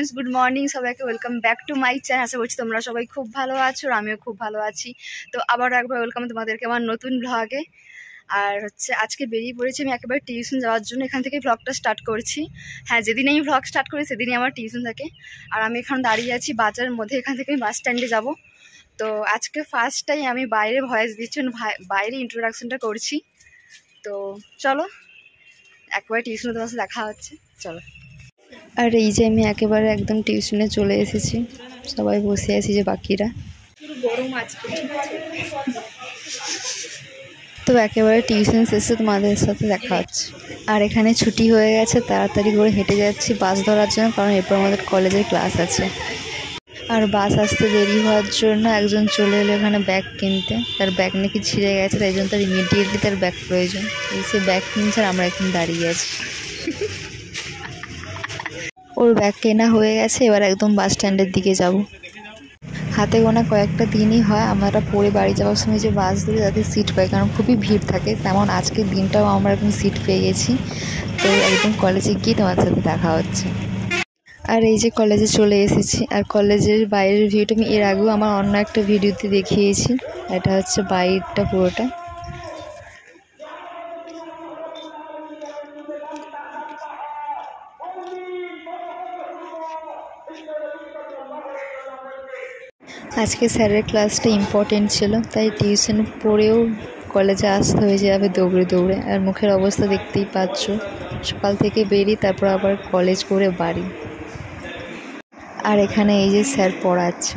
Friends, good morning সবাইকে। Welcome back to my channel. আশা করছি তোমরা সবাই খুব ভালো আছো আর আমিও খুব ভালো আছি। তো আবারও একবার ওয়েলকাম তোমাদেরকে আমার নতুন ভ্লগে। আর আজকে বেরিয়ে পড়েছি আমি একেবারে টিউশন যাওয়ার জন্য। এখান থেকে ভ্লগটা স্টার্ট করছি। হ্যাঁ, যেদিন আমি ভ্লগ স্টার্ট করি সেদিনই আমার টিউশন থাকে। আর আমি এখন দাঁড়িয়ে আছি বাজারের মধ্যে। এখান থেকে আমি বাস স্ট্যান্ডে যাব। তো আজকে ফার্স্ট টাইম আমি বাইরে ভয়েস দিচ্ছি, বাইরে ইন্ট্রোডাকশনটা করছি। তো চলো একবারে টিউশনে তোমার সাথে দেখা হচ্ছে, চলো। আর এই যে আমি একেবারে একদম টিউশনে চলে এসেছি, সবাই বসে আছি যে বাকিরা। তো একেবারে টিউশন শেষে তোমাদের সাথে দেখা হচ্ছে। আর এখানে ছুটি হয়ে গেছে, তাড়াতাড়ি করে হেঁটে যাচ্ছি বাস ধরার জন্য, কারণ এরপর আমাদের কলেজের ক্লাস আছে। আর বাস আসতে দেরি হওয়ার জন্য একজন চলে এলো এখানে ব্যাগ কিনতে। তার ব্যাগ নাকি ছিঁড়ে গেছে, তাই জন্য তার ইমিডিয়েটলি তার ব্যাগ প্রয়োজন। সে ব্যাগ কিনছে আর আমরা এখন দাঁড়িয়ে আছি। ওর ব্যাগ কেনা হয়ে গেছে, এবার একদম বাস স্ট্যান্ডের দিকে যাব। হাতে গোনা কয়েকটা দিনই হয় আমরা পড়ে বাড়ি যাওয়ার সময় যে বাস ধরে যাতে সিট পাই, কারণ খুবই ভিড় থাকে। তেমন আজকের দিনটাও আমরা এখন সিট পেয়ে গেছি। তো একদম কলেজে গিয়ে তোমার সাথে দেখা হচ্ছে। আর এই যে কলেজে চলে এসেছি। আর কলেজের বাইরের ভিউটা আমি এর আগেও আমার অন্য একটা ভিডিওতে দেখিয়েছি। এটা হচ্ছে বাইরটা পুরোটা। আজকে স্যারের ক্লাসটা ইম্পর্টেন্ট ছিল, তাই টিউশন পড়েও কলেজে আসতে হয়ে যাবে দৌড়ে দৌড়ে। আর মুখের অবস্থা দেখতেই পাচ্ছ, সকাল থেকে বেরিয়ে তারপর আবার কলেজ করে বাড়ি। আর এখানে এই যে স্যার পড়াচ্ছে।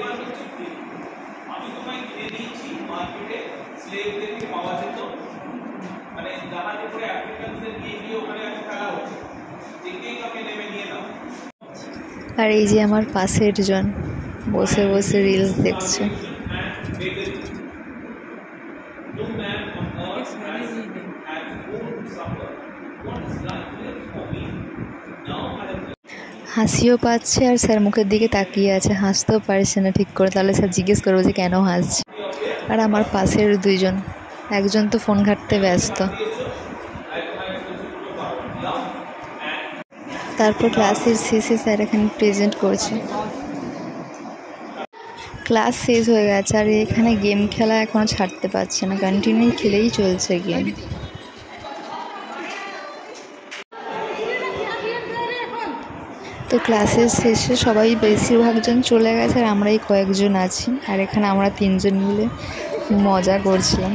আর এই যে আমার পাশের জন বসে বসে রিলস দেখছে। হাসিও পাচ্ছে আর স্যার মুখের দিকে তাকিয়ে আছে, হাসতেও পারছে না ঠিক করে। তাহলে স্যার জিজ্ঞেস করবো যে কেন হাসছে। আর আমার পাশের দুইজন, একজন তো ফোন ঘাঁটতে ব্যস্ত। তারপর ক্লাসের শেষে স্যার এখানে প্রেজেন্ট করছে। ক্লাস শেষ হয়ে গেছে আর এখানে গেম খেলা এখনও ছাড়তে পারছে না, কন্টিনিউ খেলেই চলছে গেম। তো ক্লাসের শেষে সবাই বেশিরভাগজন চলে গেছে আর আমরাই কয়েকজন আছি। আর এখানে আমরা তিনজন মিলে মজা করছিলাম।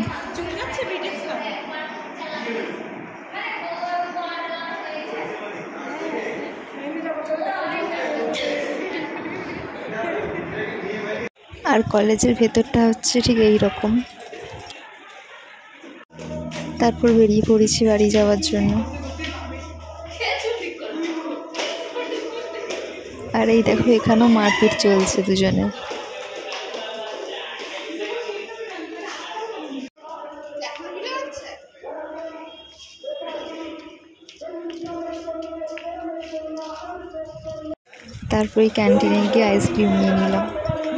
আর কলেজের ভেতরটা হচ্ছে ঠিক এই রকম। তারপর বেরিয়ে পড়েছি বাড়ি যাওয়ার জন্য। আর এই দেখো এখানেও মারপিট চলছে দুজনের। তারপরে ক্যান্টিনে গিয়ে আইসক্রিম নিয়ে নিলাম।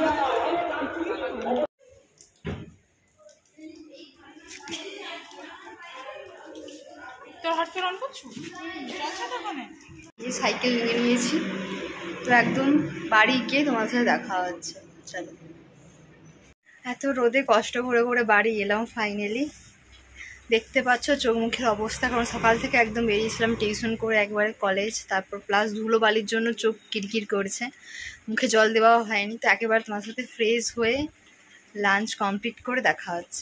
সাইকেল নিয়ে নিয়েছি, তো একদম বাড়ি গিয়ে তোমার সাথে দেখা হচ্ছে, চলো। এত রোদে কষ্ট করে করে বাড়ি এলাম ফাইনালি। দেখতে পাচ্ছ চোখ মুখের অবস্থা, কারণ সকাল থেকে একদম বেরিয়েছিলাম টিউশন করে একবারে কলেজ, তারপর প্লাস ধুলো বালির জন্য চোখ কিরকির করছে, মুখে জল দেওয়াও হয়নি। তো একেবারে তোমার সাথে ফ্রেশ হয়ে লাঞ্চ কমপ্লিট করে দেখা হচ্ছে।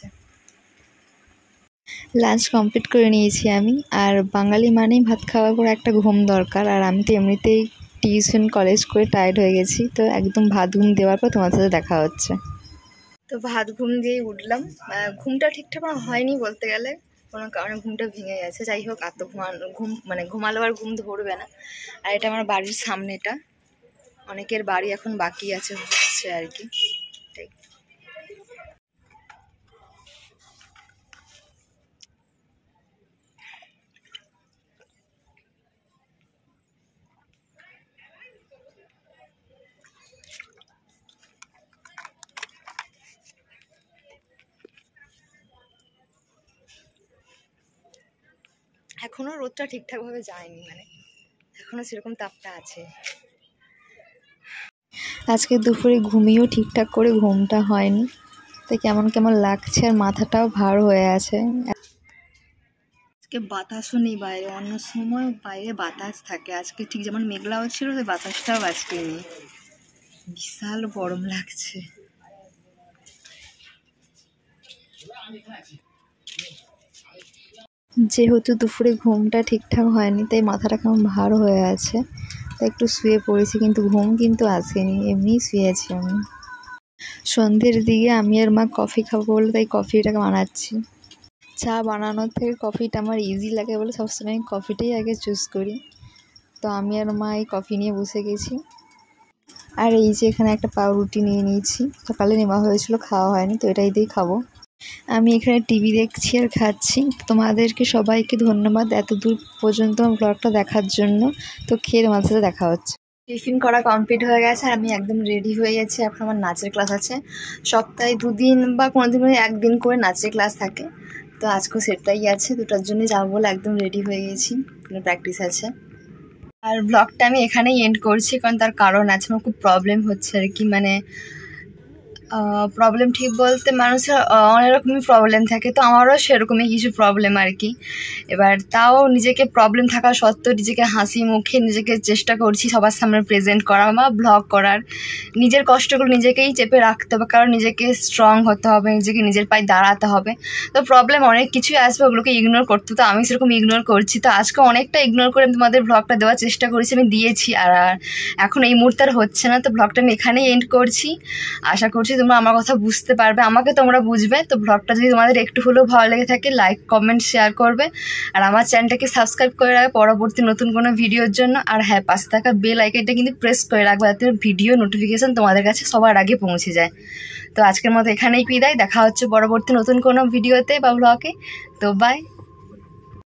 লাঞ্চ কমপ্লিট করে নিয়েছি আমি। আর বাঙালি মানেই ভাত খাওয়ার পর একটা ঘুম দরকার, আর আমি তো এমনিতেই টিউশন কলেজ করে টায়ার্ড হয়ে গেছি। তো একদম ভাত ঘুম দেওয়ার পর তোমার সাথে দেখা হচ্ছে। তো ভাত ঘুম দিয়েই উঠলাম। ঘুমটা ঠিকঠাক হয়নি বলতে গেলে, কোনো কারণে ঘুমটা ভেঙে গেছে। যাই হোক, এত ঘুমালো আর ঘুম ধরবে না। আর এটা আমার বাড়ির সামনেটা, অনেকের বাড়ি এখন বাকি আছে হচ্ছে আর কি। এখনো রোদটা ঠিকঠাকভাবে যায়নি, মানে এখনো সেরকম তাপটা আছে। আজকে দুপুরে ঘুমিয়েও ঠিকঠাক করে ঘুমটা হয়নি, তাই কেমন কেমন লাগছে আর মাথাটাও ভার হয়ে আছে। আজকে বাতাসও নেই বাইরে, অন্য সময় বাইরে বাতাস থাকে, আজকে ঠিক যেমন মেঘলাও ছিল সেই বাতাসটাও আজকে নেই, বিশাল গরম লাগছে। যেহেতু দুপুরে ঘুমটা ঠিকঠাক হয়নি তাই মাথাটা কেমন ভার হয়ে আছে, তাই একটু শুয়ে পড়েছি, কিন্তু ঘুম কিন্তু আসেনি, এমনিই শুয়েছি আমি। সন্ধ্যের দিকে আমি আর মা কফি খাবো বলে তাই কফিটাকে বানাচ্ছি। চা বানানোর থেকে কফিটা আমার ইজি লাগে বলে সবসময় আমি কফিটাই আগে চুজ করি। তো আমি আর মা এই কফি নিয়ে বসে গেছি। আর এই যে এখানে একটা পাউরুটি নিয়ে নিয়েছি, সকালে নেওয়া হয়েছিল, খাওয়া হয়নি, তো এটাই দিয়ে খাবো। আমি এখানে টিভি দেখছি আর খাচ্ছি। তোমাদেরকে সবাইকে ধন্যবাদ এত দূর পর্যন্ত ব্লগটা দেখার জন্য। তো খেয়ে তোমাদের সাথে দেখা হচ্ছে। টিফিন করা কমপ্লিট হয়ে গেছে আর আমি একদম রেডি হয়ে গেছি। এখন আমার নাচের ক্লাস আছে, সপ্তাহে 2 দিন বা কোনো দিন 1 দিন করে নাচের ক্লাস থাকে। তো আজকেও সেটাই আছে, দুটার জন্য যাবো বলে একদম রেডি হয়ে গেছি, প্র্যাকটিস আছে। আর ব্লগটা আমি এখানেই এন্ড করছি, কারণ তার কারণ আছে, আমার খুব প্রবলেম হচ্ছে আর কি, মানে প্রবলেম ঠিক বলতে মানুষের অনেক রকমই প্রবলেম থাকে, তো আমারও সেরকমই কিছু প্রবলেম আর কি। এবার তাও নিজেকে প্রবলেম থাকা সত্ত্বেও নিজেকে হাসি মুখে নিজেকে চেষ্টা করছি সবার সামনে প্রেজেন্ট করা বা ব্লগ করার। নিজের কষ্টগুলো নিজেকেই চেপে রাখতে হবে, কারণ নিজেকে স্ট্রং হতে হবে, নিজেকে নিজের পায়ে দাঁড়াতে হবে। তো প্রবলেম অনেক কিছুই আসবে, ওগুলোকে ইগনোর করতে, তো আমি সেরকম ইগনোর করছি। তো আজকে অনেকটা ইগনোর করে আমি তোমাদের ব্লগটা দেওয়ার চেষ্টা করেছি, আমি দিয়েছি, আর এখন এই মুহূর্তে আর হচ্ছে না। তো ব্লগটা আমি এখানেই এন্ড করছি। আশা করছি তোমরা আমার কথা বুঝতে পারবে, আমাকে তোমরা বুঝবে। তো ব্লগটা যদি তোমাদের একটু হলেও ভালো লেগে থাকে লাইক কমেন্ট শেয়ার করবে, আর আমার চ্যানেলটাকে সাবস্ক্রাইব করে রাখবে পরবর্তী নতুন কোনো ভিডিওর জন্য। আর হ্যাঁ, পাশে থাকা বেল আইকনটা কিন্তু প্রেস করে রাখবে, যাতে ভিডিও নোটিফিকেশান তোমাদের কাছে সবার আগে পৌঁছে যায়। তো আজকের মতো এখানেই বিদায়, দেখা হচ্ছে পরবর্তী নতুন কোনো ভিডিওতে বা ব্লগে। তো বাই।